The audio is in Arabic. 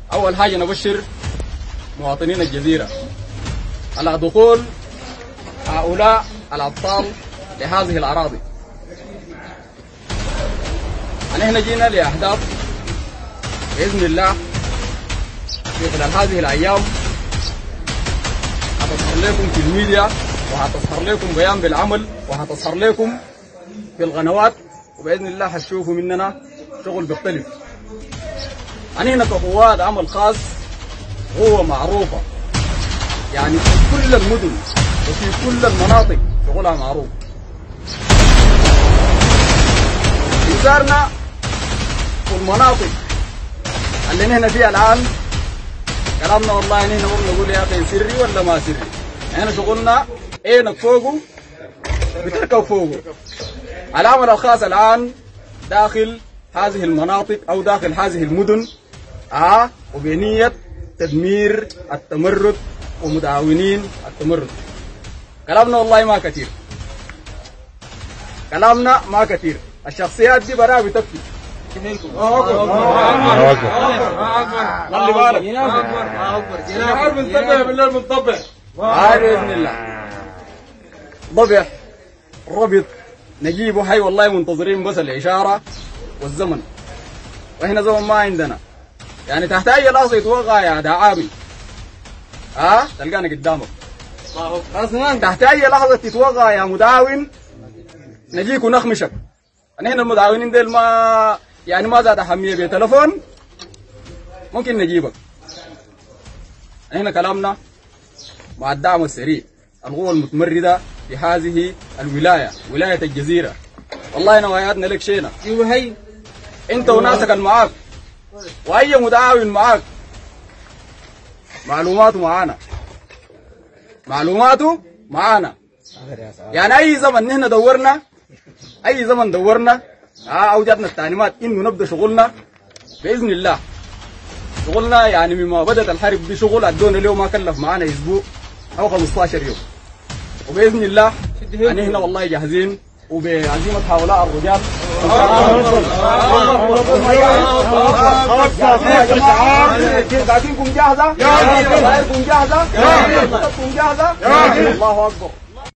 أول حاجة نبشر مواطنين الجزيرة على دخول هؤلاء الأبطال لهذه الأراضي. نحن جينا لأهداف بإذن الله في خلال هذه الأيام هتظهر لكم في الميديا، وهتظهر لكم بيان بالعمل، وهتظهر لكم في القنوات، وبإذن الله هتشوفوا مننا شغل بيختلف. هنا كقوات عمل خاص قوة معروفة، يعني في كل المدن وفي كل المناطق شغلها معروف. إنزارنا في المناطق اللي نحن فيها الآن كلامنا والله نحن نقول يا أخي سري ولا ما سري. احنا شغلنا عينك فوقه بتركب فوقه. العمل الخاص الآن داخل هذه المناطق أو داخل هذه المدن وبنية تدمير التمرد ومدعوين التمرد. كلامنا والله ما كثير، كلامنا ما كثير. الشخصيات دي برا بتكفي. الله أكبر خلي بالك. عارف ننتبه بالله بنطبع بإذن الله. ضبح ربط نجيبه هاي والله منتظرين بس الإشارة والزمن، وإحنا زمن ما عندنا. يعني تحت أي لحظة يتوقع يا دعامي تلقانا قدامك. تحت أي لحظة تتوقع يا مداون نجيك ونخمشك. نحن المداونين ديل ما يعني ما زاد أهمية بتلفون ممكن نجيبك. نحن كلامنا مع الدعم السريع، القوة المتمردة في هذه الولاية، ولاية الجزيرة. والله نواياتنا لك شينا. هي انت وناسك معاك واي مداون معاك معلوماته معانا، معلوماته معانا. يعني اي زمن نحن دورنا، اي زمن دورنا اوجدنا التعليمات انه نبدا شغلنا باذن الله. شغلنا يعني مما بدات الحرب دي شغل ادونا اليوم ما كلف معانا اسبوع او 15 يوم، وباذن الله يعني هنا والله جاهزين وبعزيمة هؤلاء الرجال. قاعدينكم جاهزة؟ جاهزة؟ جاهزة؟ الله أكبر.